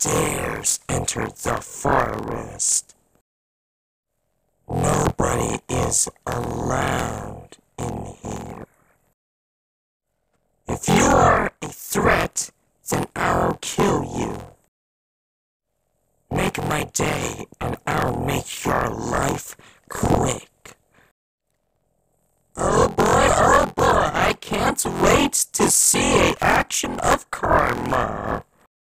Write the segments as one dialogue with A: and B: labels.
A: dares enter the forest? Nobody is allowed in here. If you are a threat, then I'll kill you. Make my day, and I'll make your life quick. Oh boy, I can't wait to see an action of karma.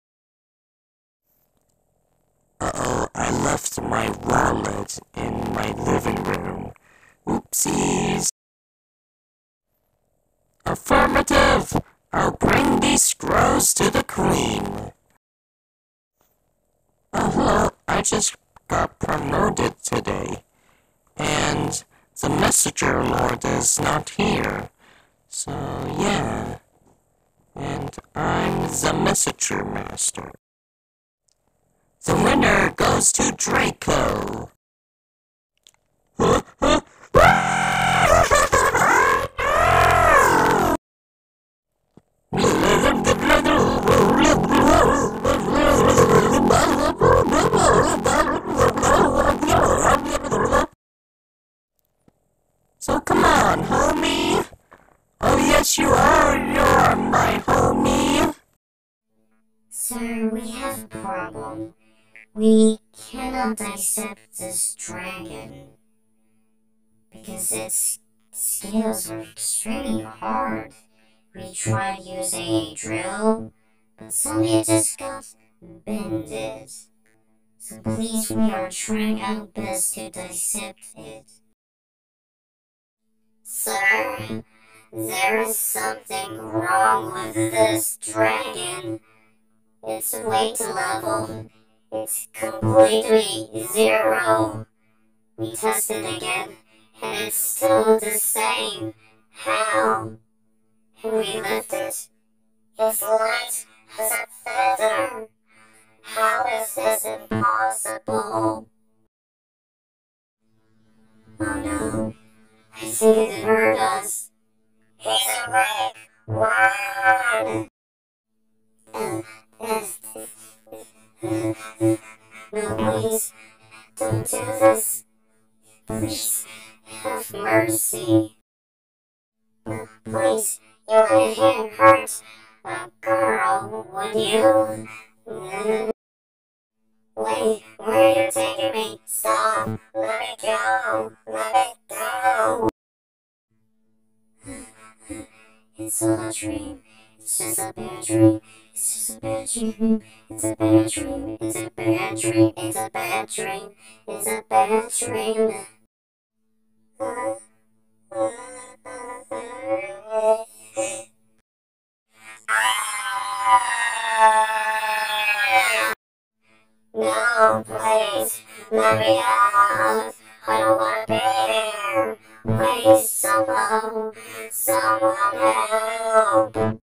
A: Uh-oh, I left my wallet in my living room. Oopsies. Affirmative! I'll bring these scrolls to the queen. Hello, I just got promoted today, and the messenger lord is not here. So, yeah. And I'm the messenger master. The winner goes to Draco. So come on, homie. Oh yes, you are. You're my homie.
B: Sir, we have a problem. We cannot dissect this dragon because its scales are extremely hard. We tried using a drill, but suddenly it just got bended. So please, we are trying our best to dissect it. Sir, there is something wrong with this dragon. Its weight level, it's completely zero. We tested again, and it's still the same. How? And we lift it. It's light as a feather. How is this impossible? Oh no, I think it hurt us. He's awake. Run! No, please, don't do this. Please, have mercy. Please, you let him hurt a girl, would you? Wait, where are you taking me? Stop! Let me go! Let me go! It's all a dream. It's just a bad dream. It's just a bad dream. It's a bad dream. It's a bad dream. It's a bad dream. It's a bad dream. No, please, let me out. I don't want to be here. Please, someone help.